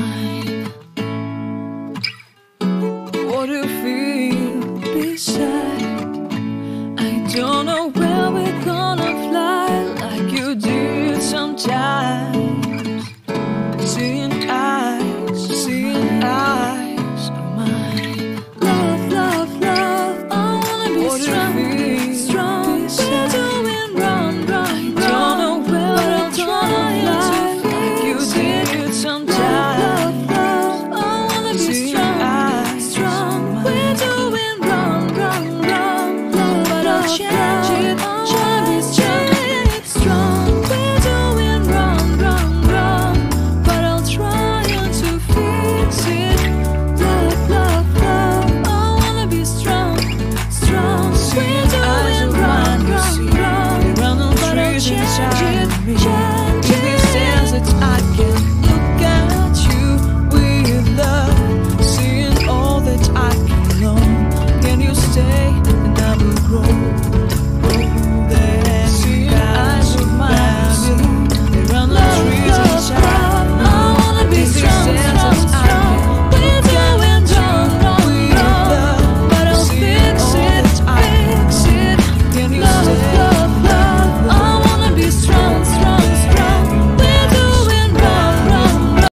mine. What do you feel beside? I don't know where we're gonna fly like you did sometimes. Seeing eyes of mine. Love, love, love, I wanna be strong, strong. We're doing wrong, wrong, wrong. I don't know where we're gonna fly like you did sometimes. Love, love, I wanna be strong, strong. We're doing wrong, wrong, wrong. But I'll change it, change it, strong. We're doing wrong, wrong, wrong. But I'll try to fix it. Love, love, love, I wanna be strong, strong. We're doing wrong, wrong, wrong. But I'll change it, change it.